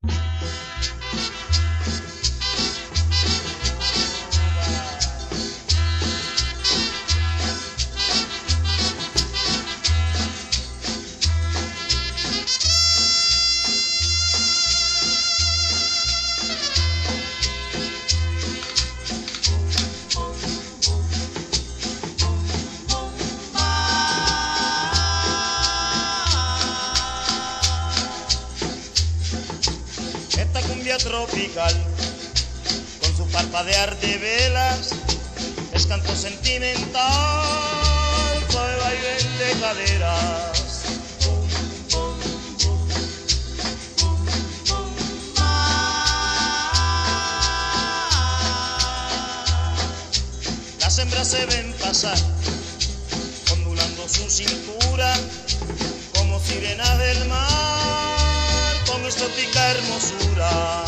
Tropical, con su parpadear de velas, es canto sentimental, suave baile de caderas. Las hembras se ven pasar, ondulando su cintura, como sirenas del mar, con exótica hermosura.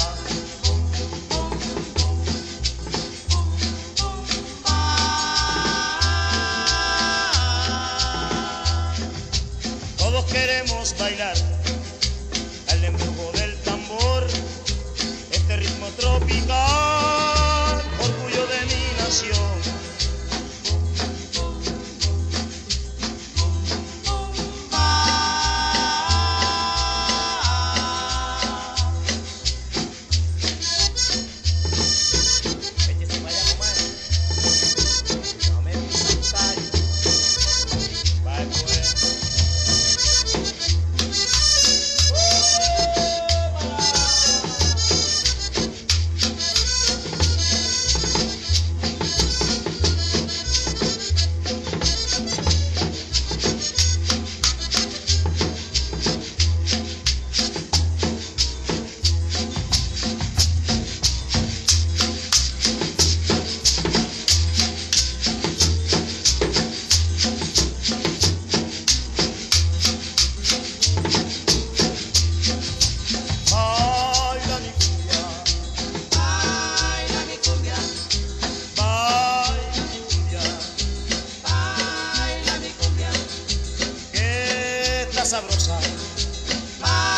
Todos queremos bailar al embrujo del tambor, este ritmo tropical, orgullo de mi nación. Sabrosa.